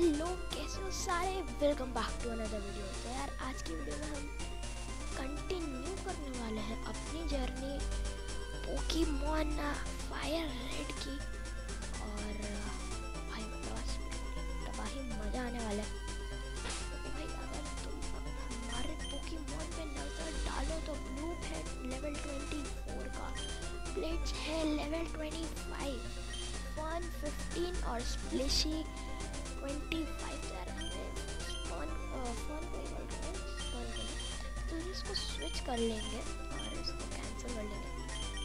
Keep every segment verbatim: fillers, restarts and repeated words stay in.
Hello, कैसे हो सारे। Welcome back to another video. तो यार आज की वीडियो में हम कंटिन्यू करने वाले हैं अपनी जर्नी पोकेमॉन फायर रेड की। और भाई बस तबाही मज़ा आने वाला है। तो भाई अगर तुम हमारे पोकेमॉन पे नज़र डालो तो ब्लू है लेवल ट्वेंटी फोर का, ब्लेड्स है level twenty five, fun fifteen और स्प्लिशी ट्वेंटी फाइव। यार हमें स्पॉन फ़ोन को ही बोल रहे हैं स्पॉन के लिए, तो इसको स्विच कर लेंगे और इसको कैंसिल कर लेंगे।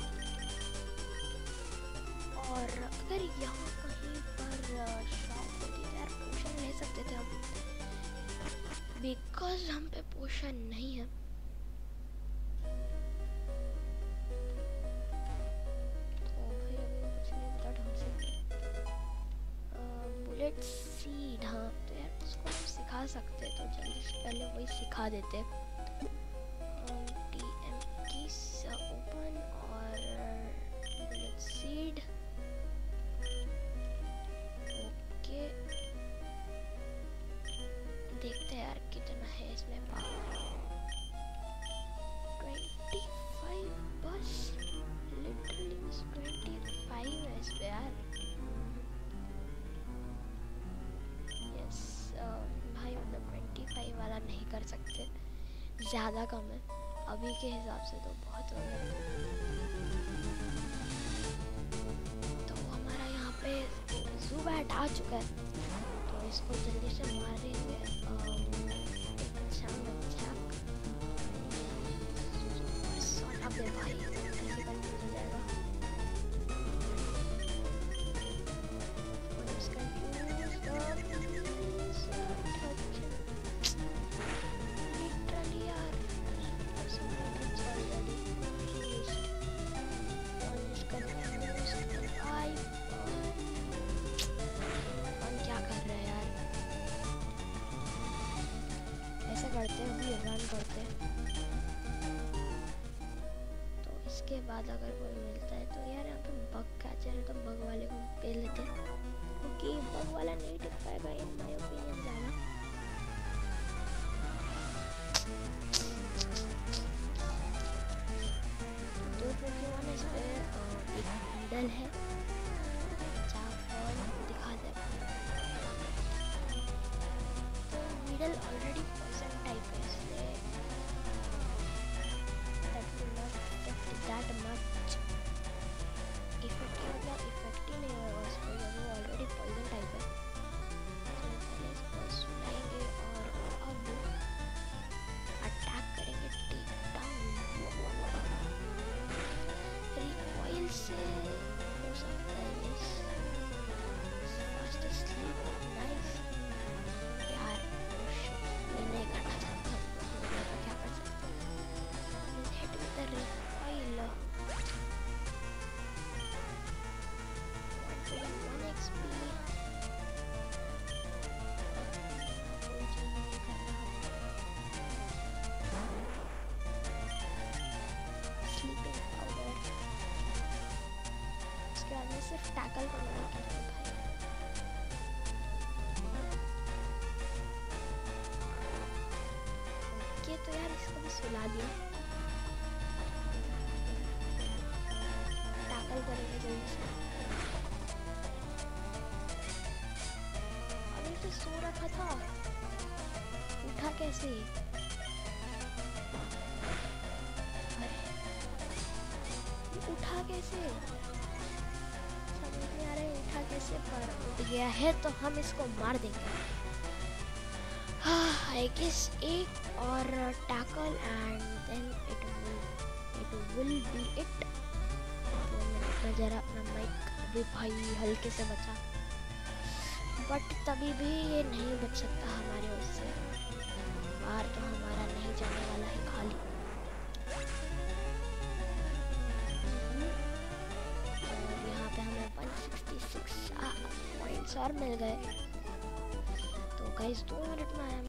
और अगर यहाँ कहीं पर शॉप होती तो यार पोशन ले सकते थे हम, बिकॉज हम पे पोशन नहीं है। तो भाई अभी कुछ नहीं पता ढंग से। बुलेट सीड, हाँ तो यार उसको हम सिखा सकते, तो जल्दी से पहले वही सिखा देते। टी एम कीज ओपन और बुलेट सीड। ओके देखते हैं यार कितना है इसमें पावर। ट्वेंटी फाइव बस, लिटरली बस ट्वेंटी फाइव है इस पे यार। भाई मतलब ट्वेंटी फाइव वाला नहीं कर सकते, ज़्यादा कम है अभी के हिसाब से, तो बहुत कम है। तो हमारा यहाँ पे ज़ुबैट आ चुका है, तो इसको जल्दी से मारेंगे। अच्छा अच्छा अबे भाई जल्दी कंफ्यूज हो जाएगा। करते हुए रन करते, तो इसके बाद अगर कोई मिलता है तो यार यहाँ पे बग कैचर है, तो बग वाले को पे लेते हैं, क्योंकि बग वाला नहीं टिक पाएगा इन माय ओपिनियन ज़्यादा। दो पोकेमॉन इस पे, एक नीडल है, चाफॉल दिखा दे। तो नीडल ऑलरेडी पॉइजन टाइप है, इसलिए that will not affect that much. Effective मतलब इफेक्टिव नहीं होगा उस पर, वो ऑलरेडी पॉइजन टाइप है। तो पहले इसको सुनाएंगे और अब अटैक करेंगे टेक डाउन। रिकॉइल से हो सकता है इस फास्ट स्लीप, नाइस यार। नहीं करना चाहता, क्या कर सकते हैं। Hit with the recoil, one XP. कोई चीज़ नहीं करना, स्लीपिंग पाउडर। उसके बाद में सिर्फ टैकल करना है भाई। ओके तो यार इसको भी सुला दिया, टैकल करेंगे जल्दी से। अभी तो सो रखा था, उठा कैसे? अरे उठा कैसे समझ नहीं आ रहा है, उठा कैसे, पर उठ गया है तो हम इसको मार देंगे। आई गेस एक और tackle and then it will it will be it. मैं जरा अपना माइक भी भाई हल्के से बचा, बट तभी भी ये नहीं बच सकता हमारे उससे, बाहर तो हमारा नहीं जाने वाला है खाली। और यहाँ पे हमें वन सिक्सटी सिक्स पॉइंट्स और मिल गए। तो गाइस दो मिनट में आया।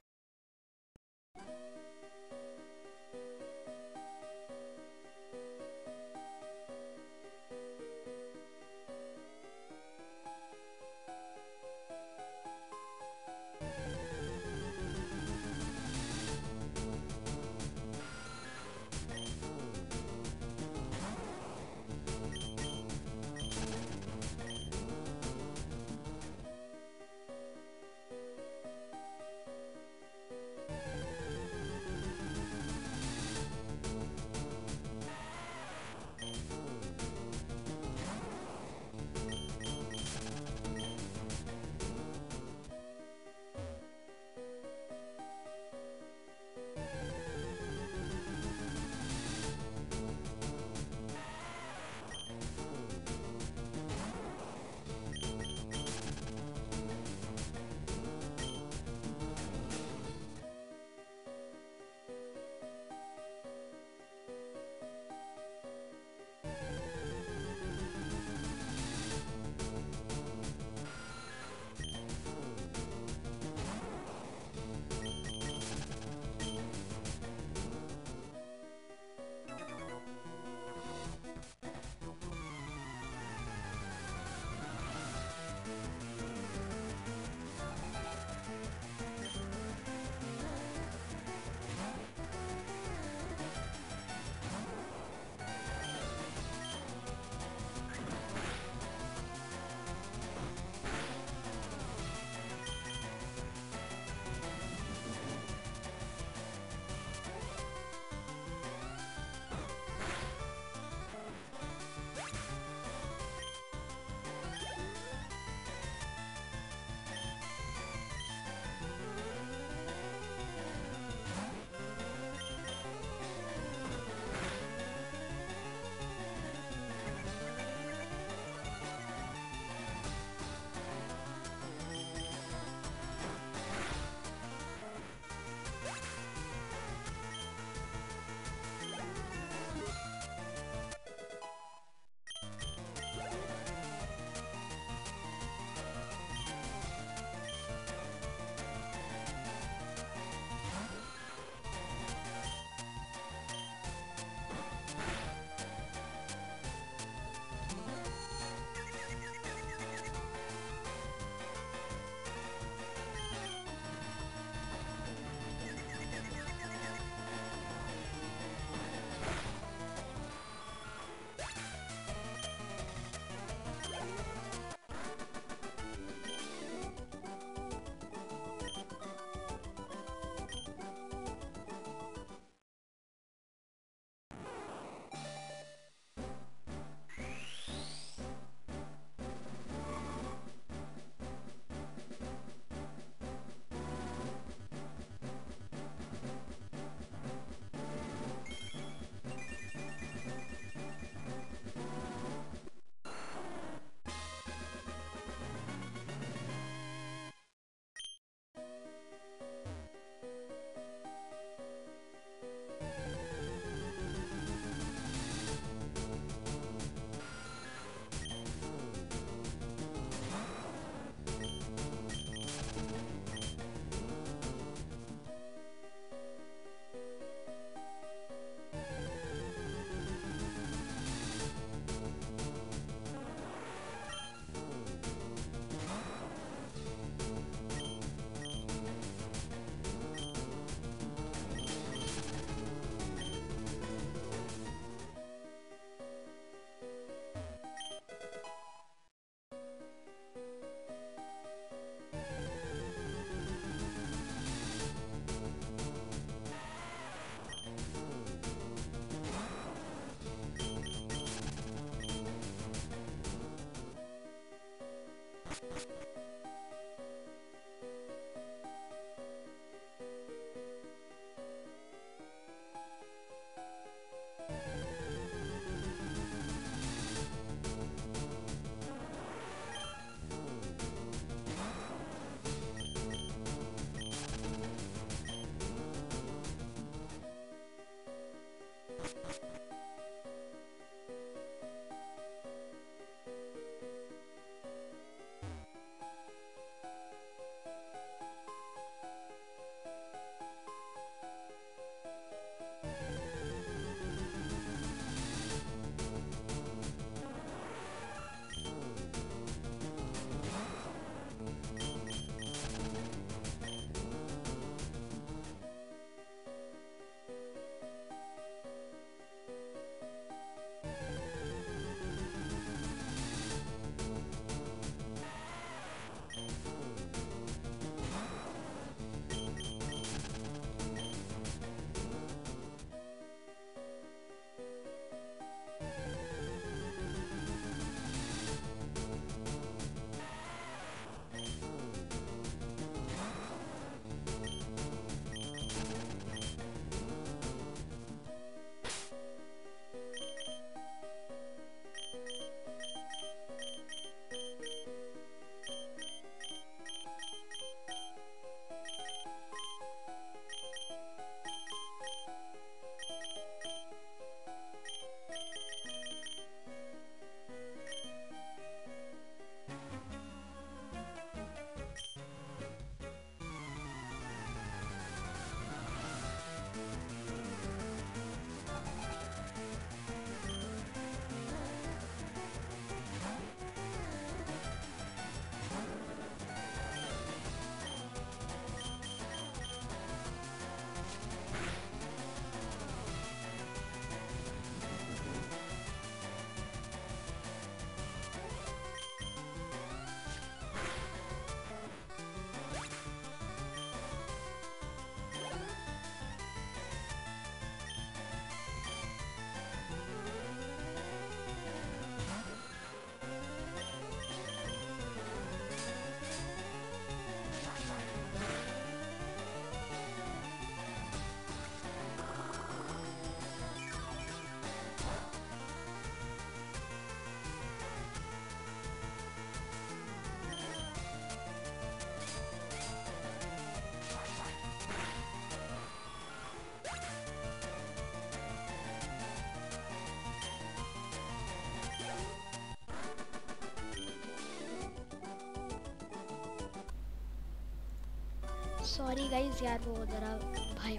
सॉरी गाइज यार, वो ज़रा भाई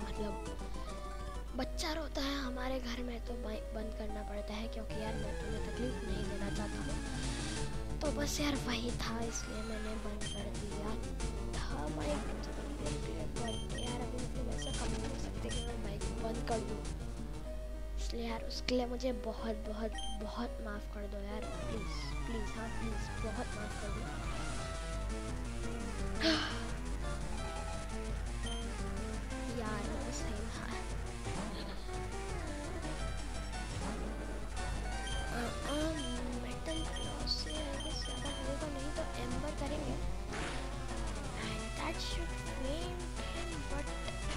मतलब बच्चा रोता है हमारे घर में तो बंद करना पड़ता है, क्योंकि यार मैं तुम्हें तकलीफ नहीं देना चाहता हूँ। तो बस यार वही था, इसलिए मैंने बंद कर दिया था माइक। बट यार अभी मतलब ऐसा कम नहीं हो सकते कि मैं माइक बंद कर दूँ, इसलिए यार उसके लिए मुझे बहुत बहुत बहुत माफ़ कर दो यार, प्लीज़ प्लीज़ हाँ प्लीज़ बहुत माफ़ कर दो यार। वो सही था। मेटल क्लॉथ से ज़्यादा होगा नहीं तो एम्बर करेंगे and that should fame him, but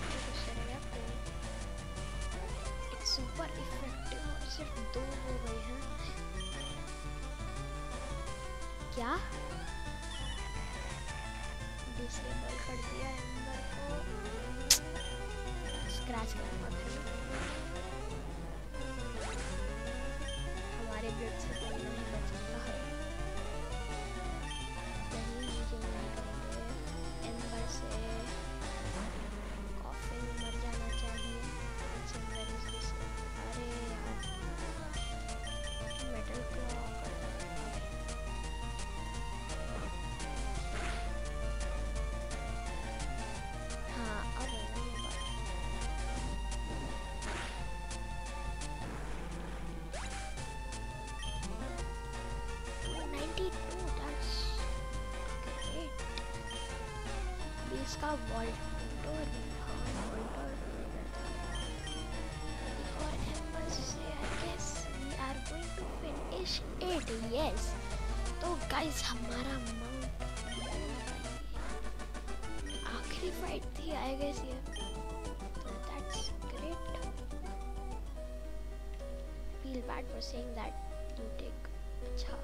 it's super effective और सिर्फ दो हो गए हैं क्या? डिसेबल कर दिया एम्बर को, स्क्रैच करूँगा हमारे ब्लड से कोई नहीं बचता है। नहीं यूजिंग नहीं करेंगे एम्बर से, कॉफिन मर जाना चाहिए। अरे यार मेटल क्लॉक इसका वॉल्ट और एम्बर से I guess we are going to finish it. Yes तो गाइस हमारा मंक फाइट थी आई गेस ये, तो that's great. Feel bad for saying that you take. अच्छा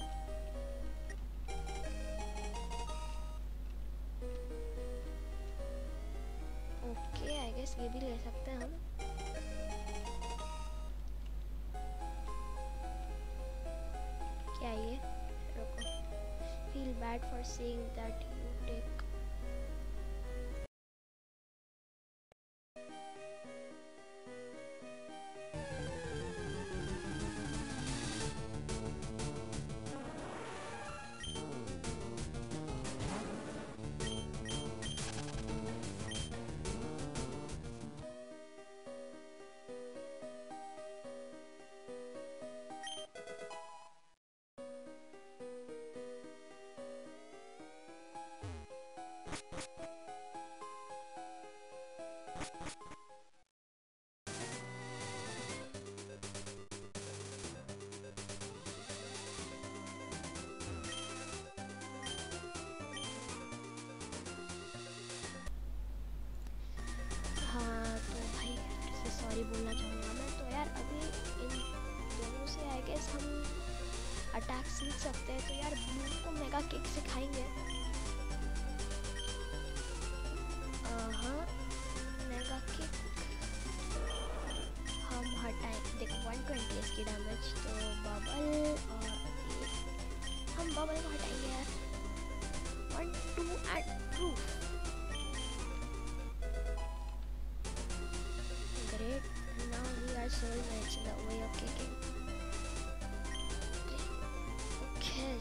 ओके आई गेस ये भी ले सकते हैं हम। क्या ये, रुको, feel bad for saying that you take. Sorry बोलना चाहूँगा मैं। तो यार अभी इन दोनों से आई गेस हम अटैक सीख सकते हैं। तो यार ब्लू को मेगा किक सिखाएंगे। हाँ मेगा किक हम हटाएं, देखो वन ट्वेंटी इसकी डैमेज। तो बबल और हम बबल को हटाएंगे यार। One two and proof. Great, now we are soulmates in the way of kicking. Okay.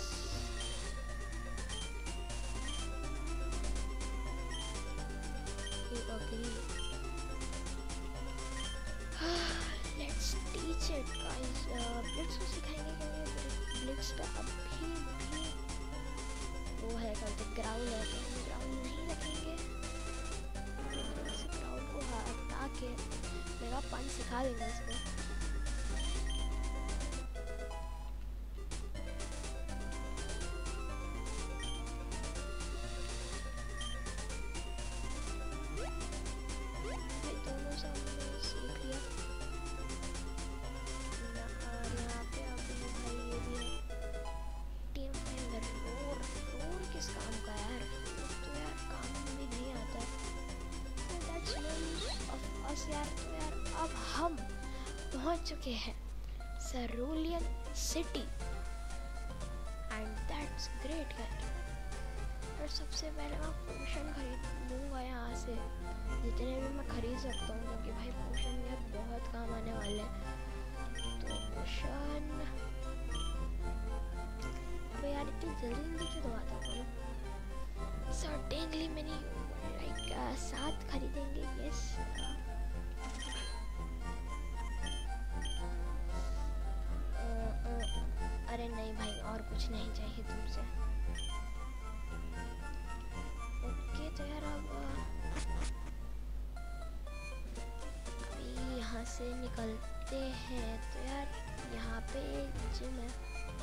You agree? Let's teach it, guys. Uh, Blitz को सिखाएंगे क्योंकि Blitz पे अभी भी वो है कहते ग्राउल है, तो हम ग्राउल नहीं रखेंगे। ग्राउल को हटा के मेरा पंच सिखा देंगे इसको। दोनों से हमने सीख लिया। और यहाँ पे अभी भाई ये भी है टीम फाइंडर। रोर रोर किस काम का यार, तो यार काम में नहीं आता। तो that's no use of us यार। तो यार अब हम पहुंच चुके हैं Cerulean city and that's great यार। और सबसे पहले मैं पोशन खरीदूंगा यहाँ से, जितने भी मैं खरीद सकता हूँ, क्योंकि भाई पोशन यार बहुत काम आने वाले हैं। तो पोशन अबे यार इतनी जल्दी जल्दी क्यों दबाता हूँ। सर्टेनली मैंने लाइक सात खरीदेंगे। यस अरे नहीं भाई और कुछ नहीं चाहिए तुमसे। ओके तो यार अब अभी यहाँ से निकलते हैं। तो यार यहाँ पे जिम है।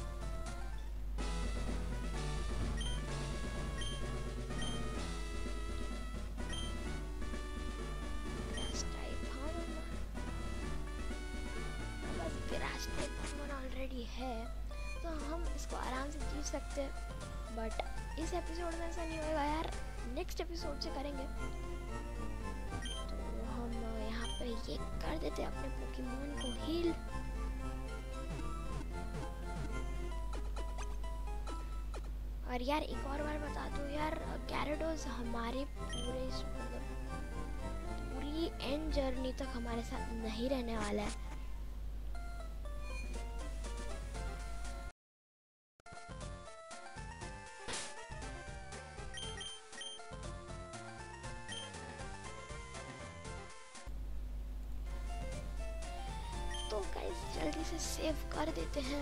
ऑलरेडी है तो हम इसको आराम से जीत सकते हैं। बट इस एपिसोड में ऐसा नहीं होगा यार, नेक्स्ट एपिसोड से करेंगे। तो हम यहाँ पे ये कर देते हैं अपने पोकेमॉन को हील। और यार एक और बार बता दूं यार, gyarados हमारे पूरे पूरी एंड जर्नी तक हमारे साथ नहीं रहने वाला है। तो गाइस जल्दी से सेव कर देते हैं।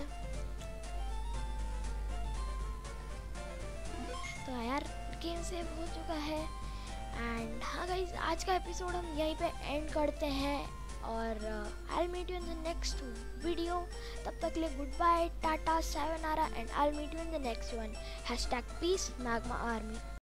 तो यार गेम सेव हो चुका है। एंड हाँ गाइस आज का एपिसोड हम यहीं पे एंड करते हैं। और I meet you in the next video. तब तक के लिए गुड बाय, टाटा, सायोनारा and I meet you in the next one. Hashtag peace magma army.